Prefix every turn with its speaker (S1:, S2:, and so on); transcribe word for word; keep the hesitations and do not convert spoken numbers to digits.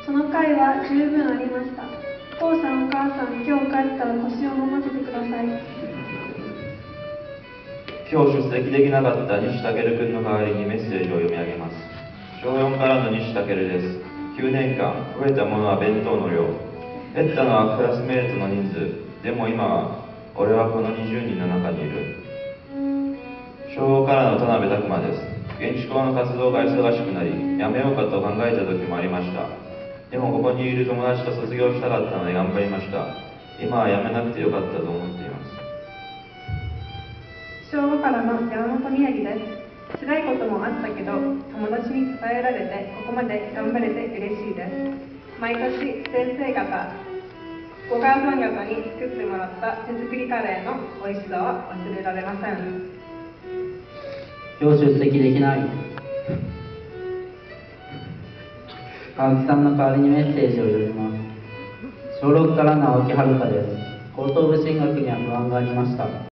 S1: その会は十分ありました。お父さんお母さん、今日帰ったら腰を揉ませてください。
S2: 今日出席できなかった西武君の代わりにメッセージを読み上げます。小よんからの西武です。きゅうねんかん、増えたものは弁当の量。減ったのはクラスメートの人数。でも今は、俺はこのにじゅうにんの中にいる。小ごからの田辺拓磨です。現地校の活動が忙しくなり、やめようかと考えた時もありました。でもここにいる友達と卒業したかったので頑張りました。今はやめなくてよかったと思っています。
S3: 小ごからの山本宮城です。辛いこともあったけど、友達に伝えられて、ここまで頑張れて嬉しいです。毎年、先生方、お母さん方に作ってもらった手作りカレーの美味しさは忘れられません。
S4: 今日出席できない青木さんの代わりにメッセージを読みます。小ろくからの青木遥です。高等部進学には不安がありました。